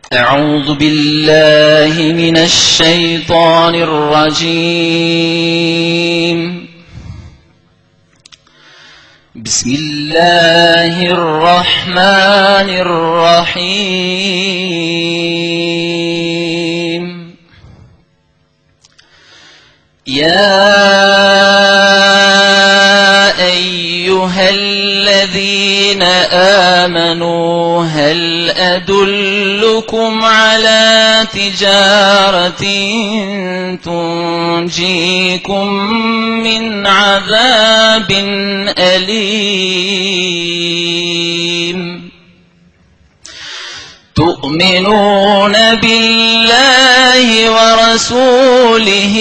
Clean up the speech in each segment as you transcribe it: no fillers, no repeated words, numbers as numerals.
أعوذ بالله من الشيطان الرجيم. بسم الله الرحمن الرحيم. يا أيها الذين آمنوا هل أدلكم على تجارة تنجيكم من عذاب أليم؟ تؤمنون بالله ورسوله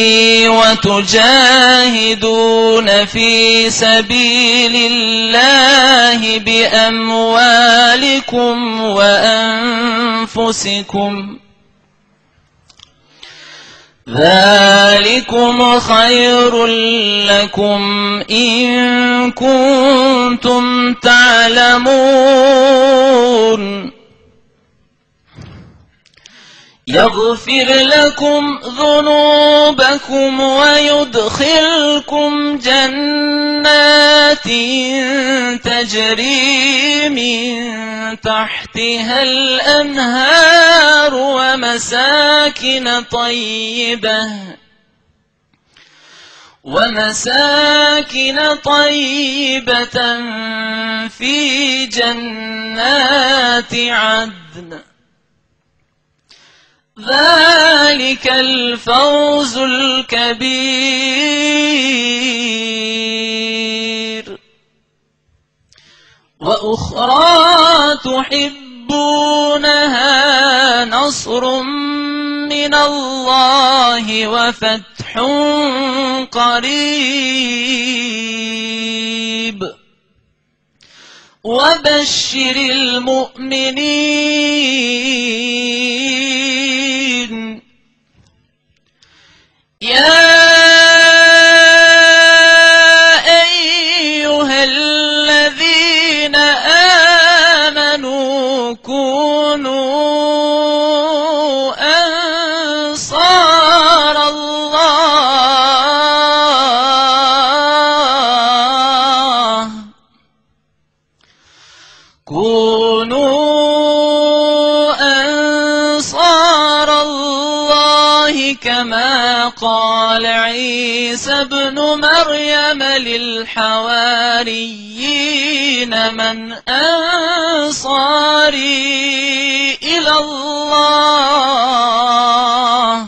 وتجاهدون في سبيل الله بأموالكم وأنفسكم، ذلكم خير لكم إن كنتم تعلمون. يغفر لكم ذنوبكم ويدخلكم جنات تجري من تحتها الأنهار ومساكن طيبة في جنات عدن، ذلك الفوز الكبير. وأخرى تحبونها نصر من الله وفتح قريب وبشر المؤمنين. يا أيها الذين آمنوا كونوا أنصار الله، كما قال عيسى ابن مريم للحواريين من أنصاري إلى الله؟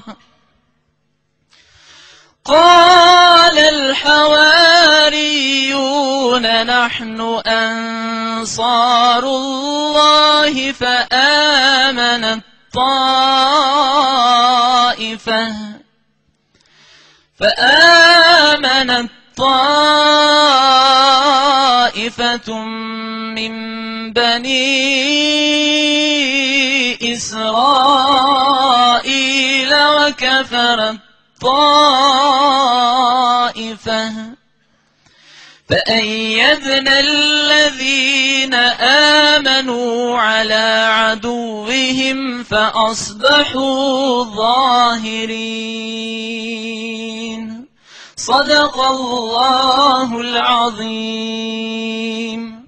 قال الحواريون نحن أنصار الله. فآمنت طائفة من بني إسرائيل وكفرت طائفة، فأيدنا الذين آمنوا على عدوهم فأصبحوا ظاهرين. صدق الله العظيم.